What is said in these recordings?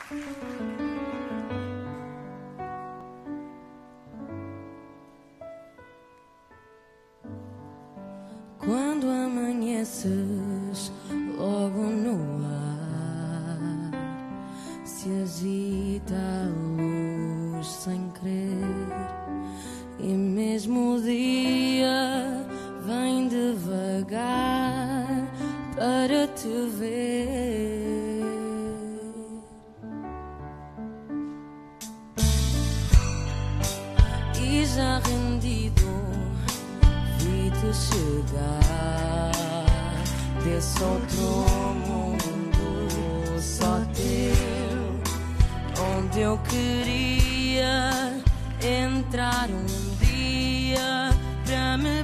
Quando amanheces logo no ar, se agita a luz sem querer, e mesmo o dia vem devagar para te ver. E já rendido vi-te chegar desse outro mundo só teu, onde eu queria entrar dia para me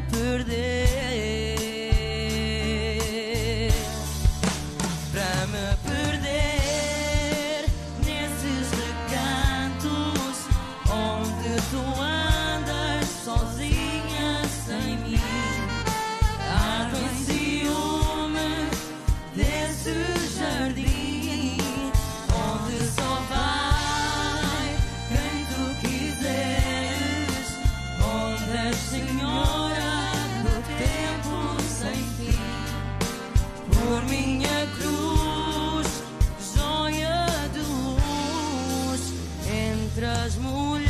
perder, para me perder nesses recantos onde tu andas sozinha sem mim. Ardo em ciúme desse jardim onde só vai quem tu quiseres, onde és senhora do tempo sem fim. Por minha cruz, joia de luz entre as mulheres.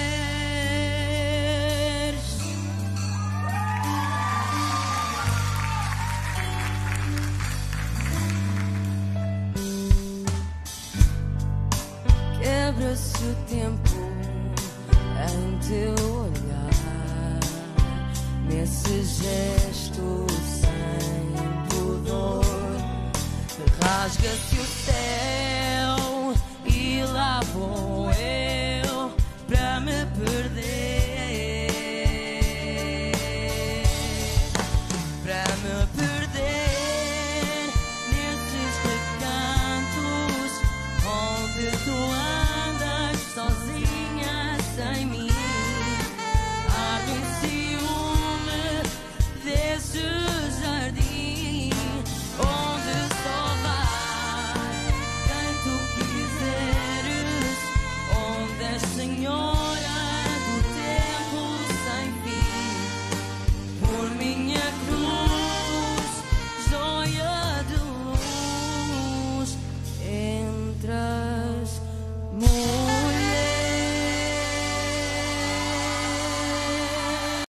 Quebra-se o tempo em teu olhar, nesse gesto sem pudor. Rasga-se o céu e lá vou eu